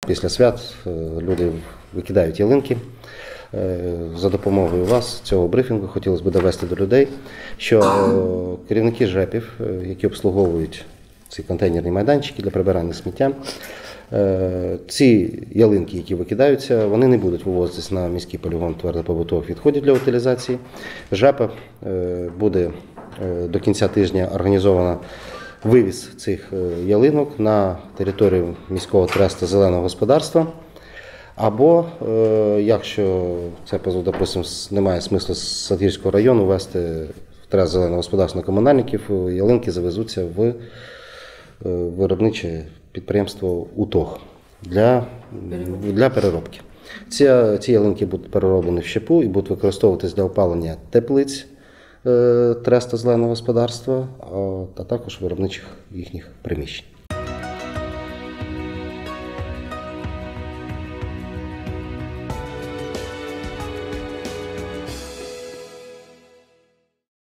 Після свят люди викидають ялинки. За допомогою вас, цього брифінгу, хотілося б довести до людей, що керівники ЖЕПів, які обслуговують ці контейнерні майданчики для прибирання сміття, ці ялинки, які викидаються, вони не будуть вивозитись на міський полігон твердопобутових відходів для утилізації. ЖЕП буде до кінця тижня організовано вивіз цих ялинок на територію міського тресту зеленого господарства. Або, якщо це, допустимо, немає смислу з Садгірського району вести в трест зеленого господарства на комунальників, ялинки завезуться в виробниче підприємство УТОГ для переробки. Ці ялинки будуть перероблені в щепу і будуть використовуватись для опалення теплиць тресту зеленого господарства, а також виробничих їхніх приміщень.